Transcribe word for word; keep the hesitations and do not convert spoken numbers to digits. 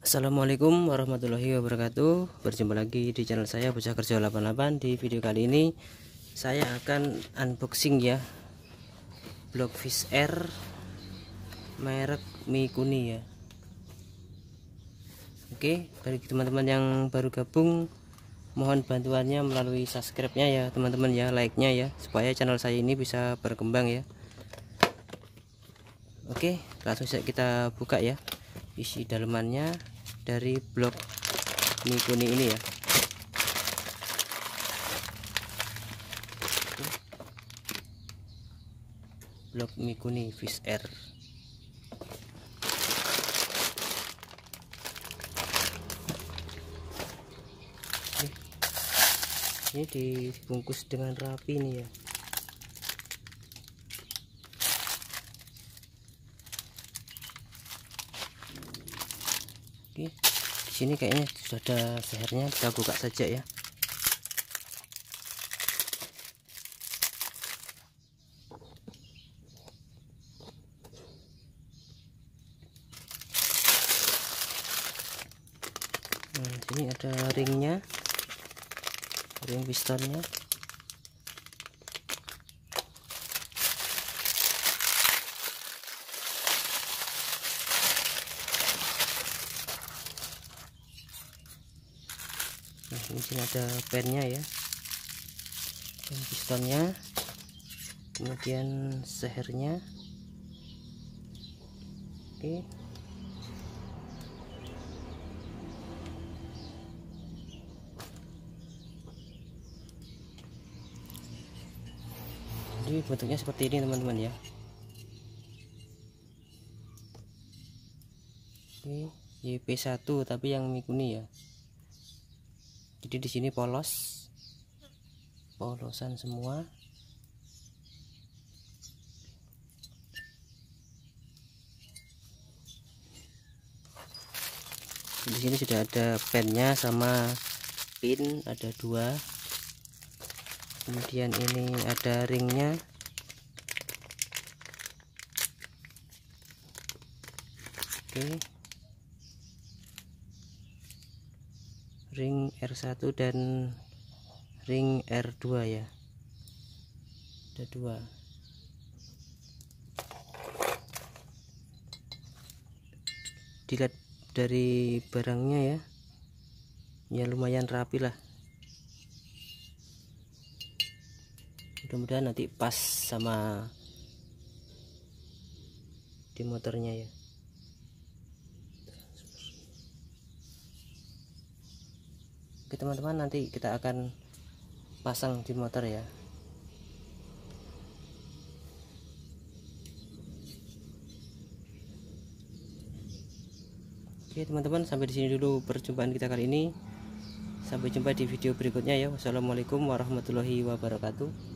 Assalamualaikum warahmatullahi wabarakatuh. Berjumpa lagi di channel saya Bocah Kerja delapan puluh delapan. Di video kali ini saya akan unboxing ya Blockfish Air merek Mikuni ya. Oke, bagi teman-teman yang baru gabung, mohon bantuannya melalui subscribe-nya ya teman-teman ya, like-nya ya, supaya channel saya ini bisa berkembang ya. Oke, langsung saja kita buka ya isi dalemannya dari blok Mikuni ini ya. Blok Mikuni Fish Air. Ini dibungkus dengan rapi nih ya. Oke, di sini kayaknya sudah ada sehernya, kita buka saja ya. Nah, sini ada ringnya, ring pistonnya. Nah, ini sini ada pennya ya, pen pistonnya, kemudian sehernya. Oke, jadi bentuknya seperti ini teman-teman ya. Oke, Y P satu tapi yang Mikuni ya. Jadi di sini polos, polosan semua. Di sini sudah ada pennya sama pin, ada dua. Kemudian ini ada ringnya. Oke, ring R satu dan ring R dua ya, ada dua. Dilihat dari barangnya ya, ya lumayan rapi lah. Mudah-mudahan nanti pas sama di motornya ya. Oke teman-teman, nanti kita akan pasang di motor ya. Oke teman-teman, sampai di sini dulu perjumpaan kita kali ini. Sampai jumpa di video berikutnya ya. Wassalamualaikum warahmatullahi wabarakatuh.